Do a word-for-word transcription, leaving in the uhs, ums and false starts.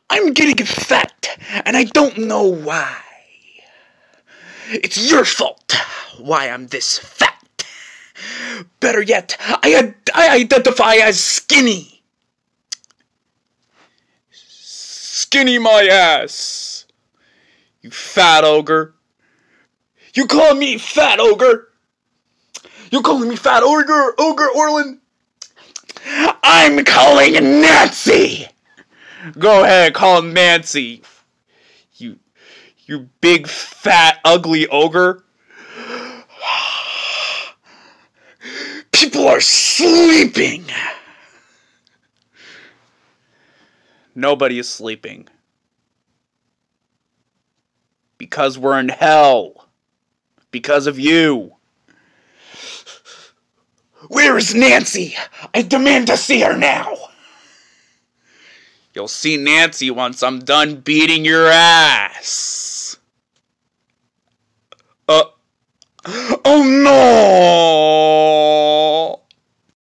I'm getting fat, and I don't know why. It's your fault why I'm this fat. Better yet, I, ad- I identify as skinny. Skinny my ass, you fat ogre. You call me fat ogre? You calling me fat ogre, ogre Orlin? I'm calling Nancy! Go ahead, call Nancy. You, you big, fat, ugly ogre. People are sleeping. Nobody is sleeping. Because we're in hell. Because of you. Where is Nancy? I demand to see her now. You'll see Nancy once I'm done beating your ass.